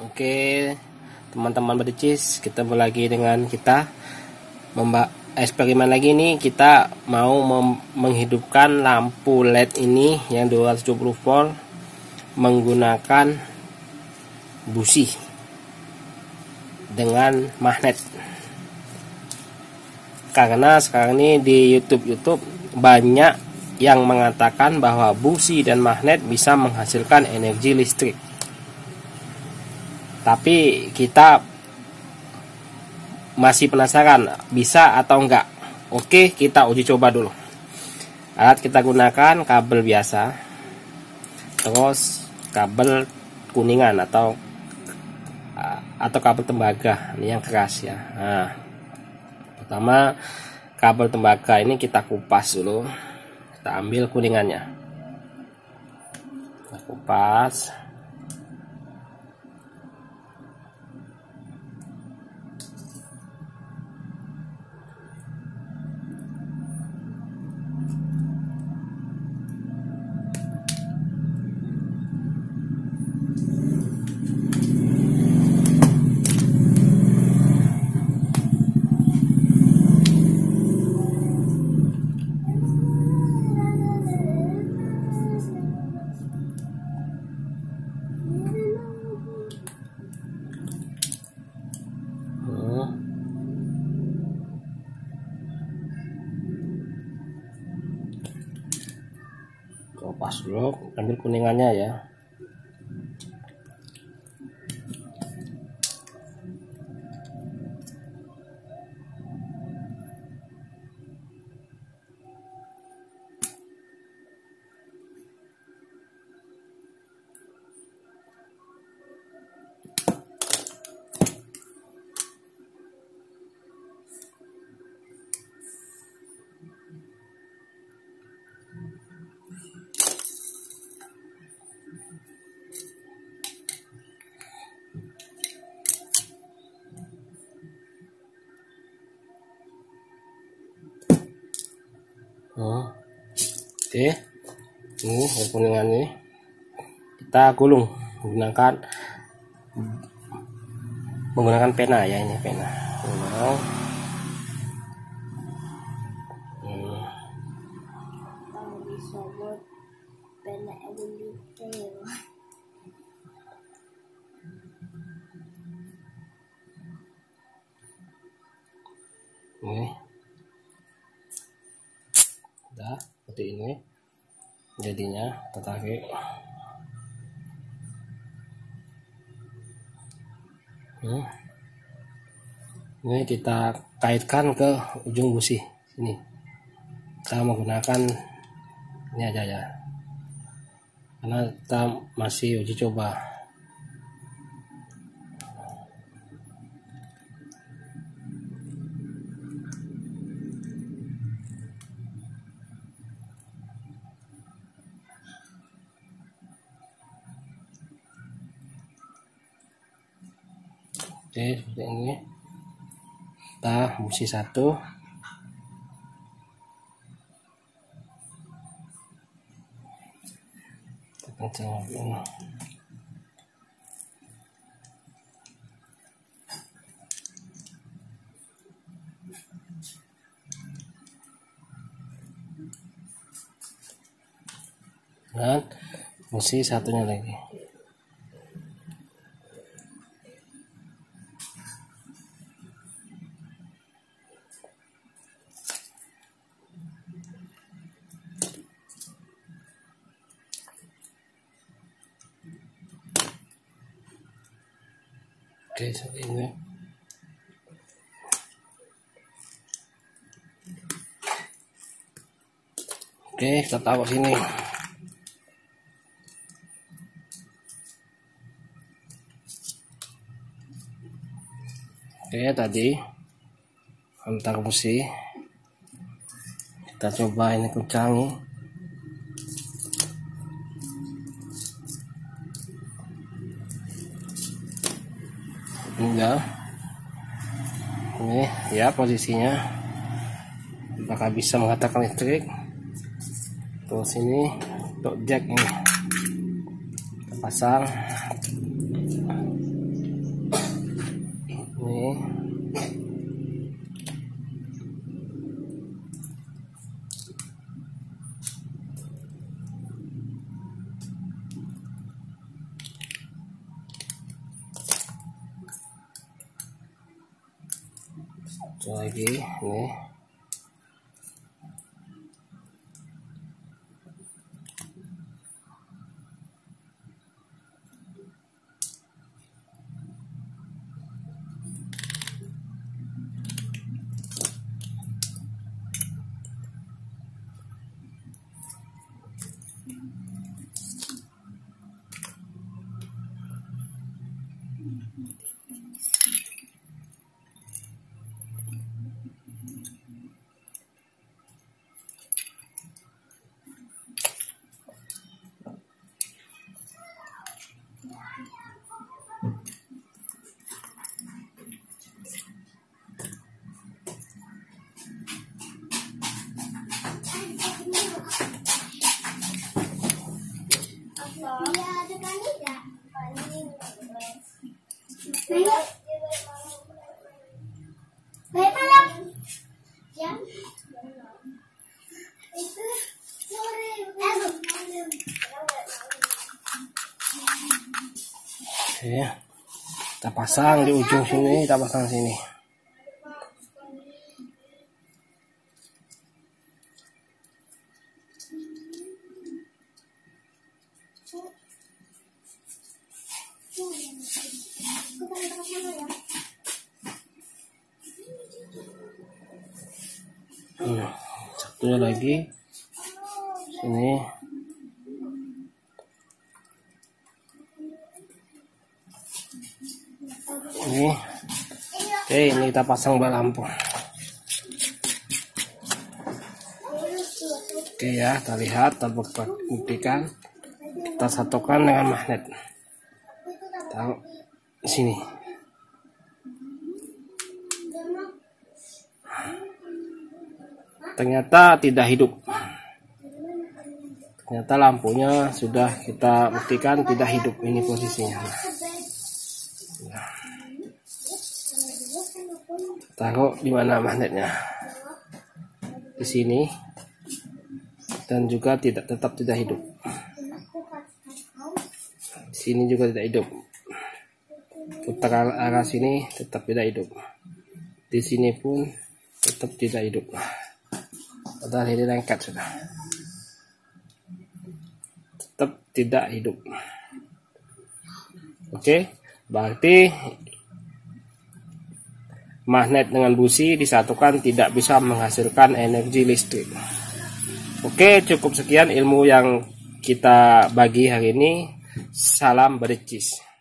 Oke, teman-teman bericis, ketemu lagi dengan kita eksperimen lagi nih. Kita mau menghidupkan lampu LED ini yang 270 volt menggunakan busi dengan magnet. Karena sekarang ini di YouTube banyak yang mengatakan bahwa busi dan magnet bisa menghasilkan energi listrik. Tapi kita masih penasaran bisa atau enggak. Oke, kita uji coba dulu. Alat kita gunakan kabel biasa, terus kabel kuningan atau kabel tembaga ini yang keras ya. Nah, pertama kabel tembaga ini kita kupas dulu. Kita ambil kuningannya, kita kupas. Pas dulu, ambil kuningannya ya. Oke, ini kuningan ini kita gulung menggunakan pena ya, ini pena. Gulung. Ini udah seperti ini jadinya. Kita tarik. Ini kita kaitkan ke ujung busi ini. Kita menggunakan ini aja ya, karena kita masih uji coba. Oke, seperti ini. Kita busi satu. Kencang ini. Dan busi satunya lagi. Oke, seperti ini. Oke, kita taruh sini. Oke, tadi antar busi kita coba ini kuncangi. Enggak, ini ya posisinya, apakah bisa mengatakan listrik. Terus ini untuk jack ini kita pasang. Satu lagi ini. Oke, kita pasang di ujung sini, kita pasang sini. Satunya lagi sini. Ini. Oke, ini kita pasang bak lampu. Oke ya, kita lihat, kita buktikan. Kita satukan dengan magnet. Taruh di sini. Ternyata tidak hidup. Ternyata lampunya sudah kita buktikan tidak hidup. Ini posisinya. Taruh di mana magnetnya? Di sini. Dan juga tetap tidak hidup. Di sini juga tidak hidup. Putar arah sini tetap tidak hidup. Di sini pun tetap tidak hidup. Padahal ini lengket sudah. Tetap tidak hidup. Oke, berarti magnet dengan busi disatukan tidak bisa menghasilkan energi listrik. Oke, cukup sekian ilmu yang kita bagi hari ini. Salam bercis.